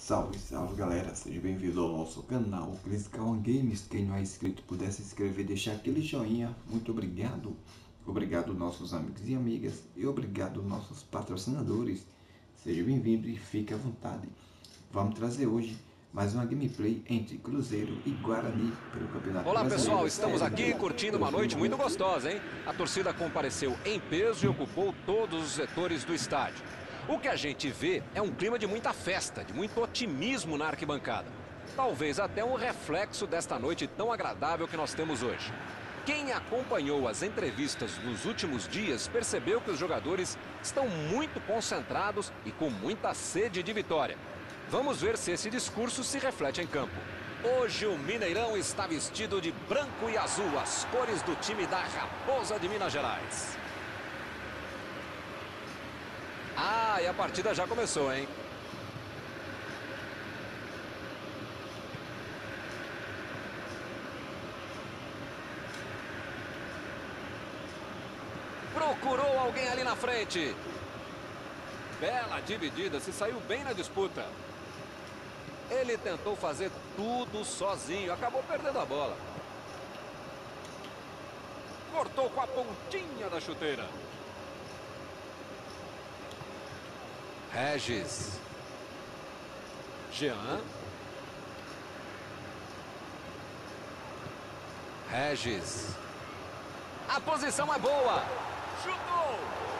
Salve, salve galera, seja bem-vindo ao nosso canal Cliscal Games. Quem não é inscrito puder se inscrever e deixar aquele joinha, muito obrigado. Obrigado nossos amigos e amigas e obrigado nossos patrocinadores. Seja bem-vindo e fique à vontade. Vamos trazer hoje mais uma gameplay entre Cruzeiro e Guarani pelo Campeonato Olá Brasileiro. pessoal, estamos aqui curtindo uma noite muito gostosa, hein? A torcida compareceu em peso e ocupou todos os setores do estádio. O que a gente vê é um clima de muita festa, de muito otimismo na arquibancada. Talvez até um reflexo desta noite tão agradável que nós temos hoje. Quem acompanhou as entrevistas nos últimos dias percebeu que os jogadores estão muito concentrados e com muita sede de vitória. Vamos ver se esse discurso se reflete em campo. Hoje o Mineirão está vestido de branco e azul, as cores do time da Raposa de Minas Gerais. Ah, e a partida já começou, hein? Procurou alguém ali na frente. Bela dividida, se saiu bem na disputa. Ele tentou fazer tudo sozinho, acabou perdendo a bola. Cortou com a pontinha da chuteira. Regis. Jean. Regis. A posição é boa. Chutou.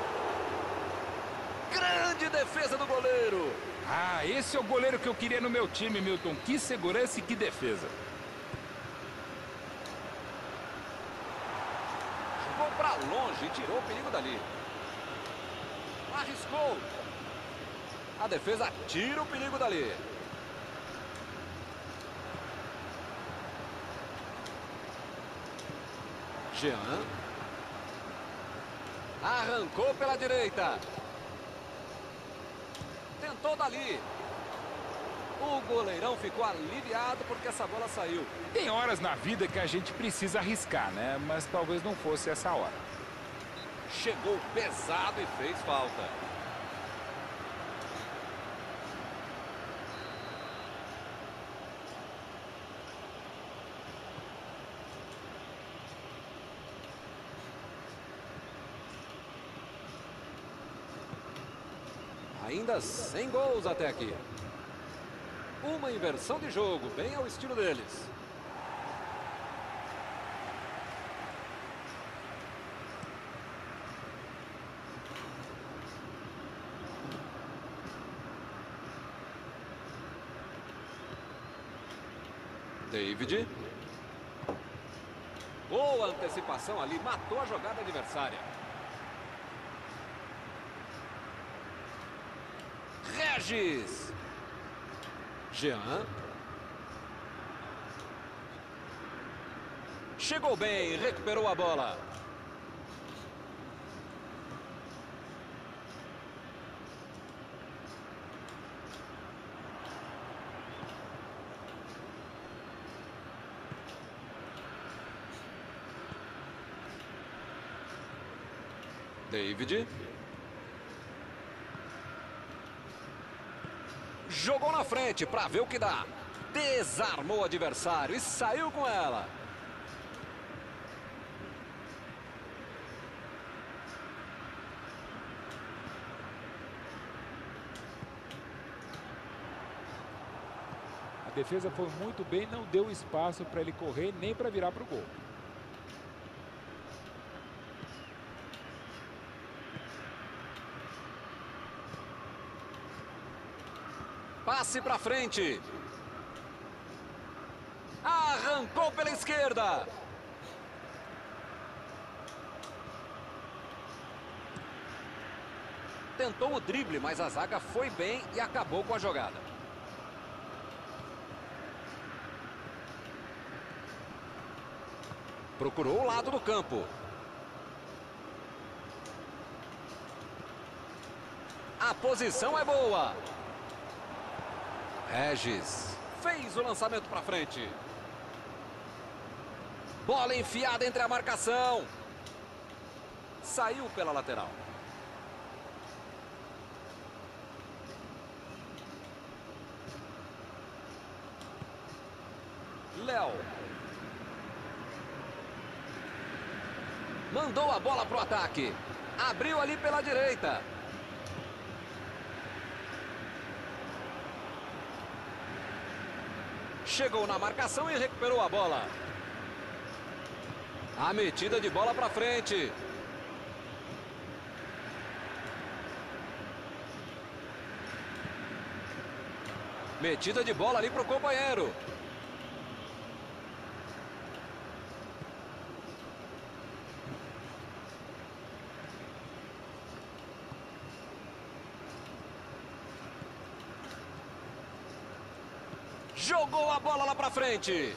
Grande defesa do goleiro. Ah, esse é o goleiro que eu queria no meu time, Milton. Que segurança e que defesa. Jogou pra longe e tirou o perigo dali. Arriscou. A defesa tira o perigo dali. Jean. Arrancou pela direita. Tentou dali. O goleirão ficou aliviado porque essa bola saiu. Tem horas na vida que a gente precisa arriscar, né? Mas talvez não fosse essa hora. Chegou pesado e fez falta. Ainda sem gols até aqui. Uma inversão de jogo, bem ao estilo deles. David. Boa antecipação ali, matou a jogada adversária. Regis. Jean. Chegou bem, recuperou a bola. David. Jogou na frente para ver o que dá. Desarmou o adversário e saiu com ela. A defesa foi muito bem, não deu espaço para ele correr nem para virar para o gol. Passe para frente. Arrancou pela esquerda. Tentou o drible, mas a zaga foi bem e acabou com a jogada. Procurou o lado do campo. A posição é boa. Regis fez o lançamento para frente. Bola enfiada entre a marcação. Saiu pela lateral. Léo. Mandou a bola pro ataque. Abriu ali pela direita. Chegou na marcação e recuperou a bola. A metida de bola para frente. Metida de bola ali para o companheiro. Jogou a bola lá para frente.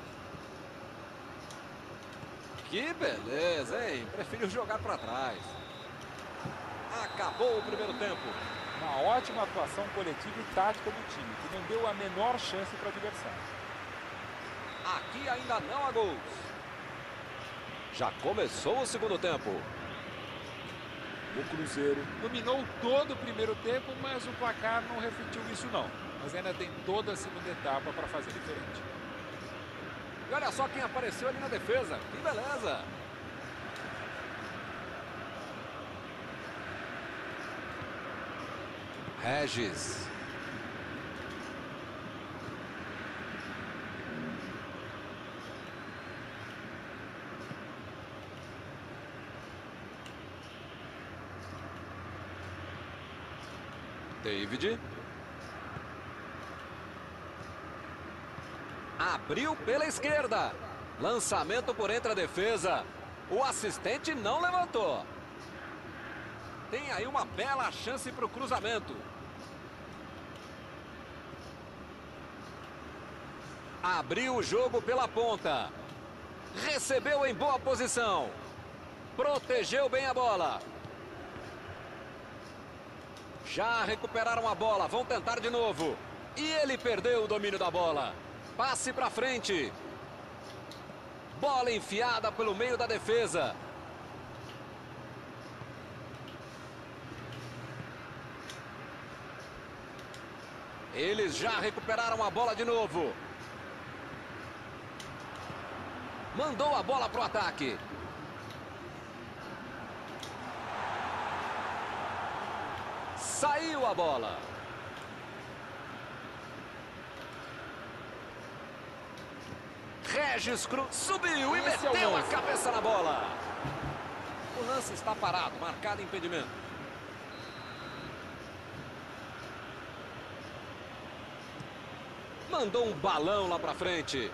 Que beleza, hein? Preferiu jogar para trás. Acabou o primeiro tempo. Uma ótima atuação coletiva e tática do time, que não deu a menor chance para o adversário. Aqui ainda não há gols. Já começou o segundo tempo. O Cruzeiro dominou todo o primeiro tempo, mas o placar não refletiu isso não. Mas ainda tem toda a segunda etapa para fazer diferente. E olha só quem apareceu ali na defesa. Que beleza! Regis. David. Abriu pela esquerda. Lançamento por entre a defesa. O assistente não levantou. Tem aí uma bela chance para o cruzamento. Abriu o jogo pela ponta. Recebeu em boa posição. Protegeu bem a bola. Já recuperaram a bola. Vão tentar de novo. E ele perdeu o domínio da bola. Passe para frente. Bola enfiada pelo meio da defesa. Eles já recuperaram a bola de novo. Mandou a bola para o ataque. Saiu a bola. Regis Cruz subiu e meteu a cabeça na bola. O lance está parado, marcado impedimento. Mandou um balão lá para frente.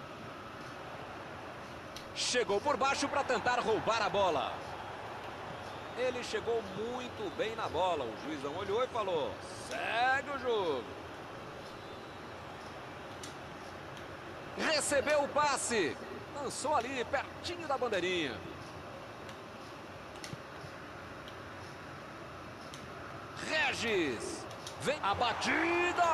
Chegou por baixo para tentar roubar a bola. Ele chegou muito bem na bola. O juizão olhou e falou: segue o jogo. Recebeu o passe. Lançou ali, pertinho da bandeirinha. Regis. Vem a batida.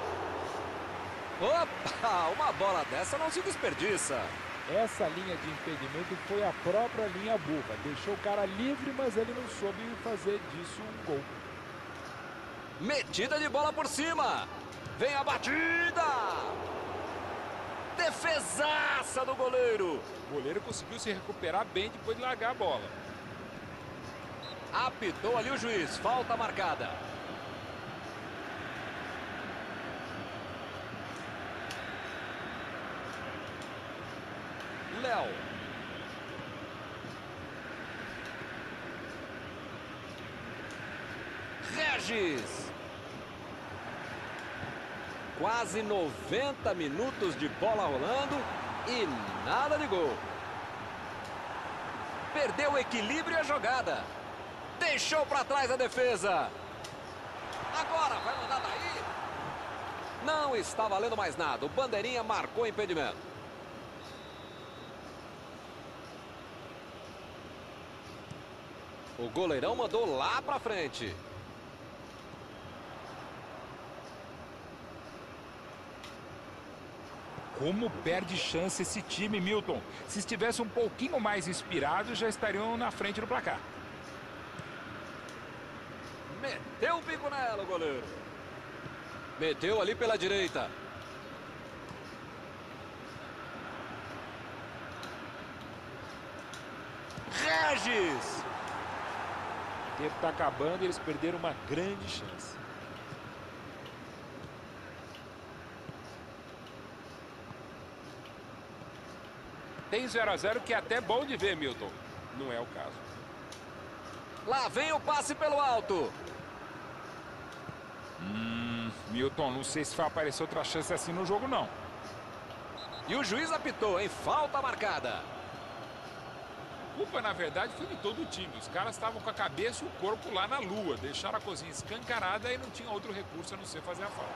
Opa, uma bola dessa não se desperdiça. Essa linha de impedimento foi a própria linha burra. Deixou o cara livre, mas ele não soube fazer disso um gol. Metida de bola por cima. Vem a batida. Defesaça do goleiro. O goleiro conseguiu se recuperar bem depois de largar a bola. Apitou ali o juiz. Falta marcada. Léo. Regis. Quase 90 minutos de bola rolando e nada de gol. Perdeu o equilíbrio e a jogada. Deixou para trás a defesa. Agora vai mandar daí. Não está valendo mais nada. O bandeirinha marcou impedimento. O goleirão mandou lá para frente. Como perde chance esse time, Milton. Se estivesse um pouquinho mais inspirado, já estariam na frente do placar. Meteu o bico nela, o goleiro. Meteu ali pela direita. Regis. O tempo está acabando e eles perderam uma grande chance. Tem 0 a 0 que é até bom de ver, Milton. Não é o caso. Lá vem o passe pelo alto. Milton, não sei se vai aparecer outra chance assim no jogo, não. E o juiz apitou, em falta marcada. A culpa, na verdade, foi de todo o time. Os caras estavam com a cabeça e o corpo lá na lua. Deixaram a cozinha escancarada e não tinha outro recurso a não ser fazer a falta.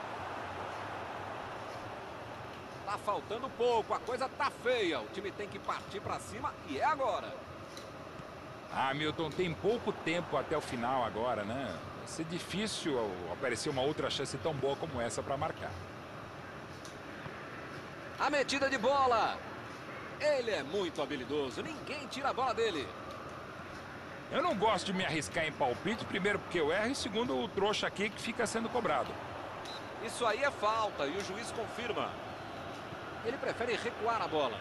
Tá faltando pouco, a coisa tá feia. O time tem que partir pra cima e é agora. Ah, Milton, tem pouco tempo até o final agora, né? Vai ser difícil aparecer uma outra chance tão boa como essa para marcar. A metida de bola. Ele é muito habilidoso, ninguém tira a bola dele. Eu não gosto de me arriscar em palpite, primeiro porque eu erro e segundo o trouxa aqui que fica sendo cobrado. Isso aí é falta e o juiz confirma. Ele prefere recuar a bola.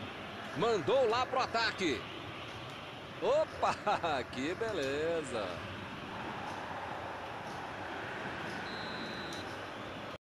Mandou lá pro ataque. Opa, que beleza.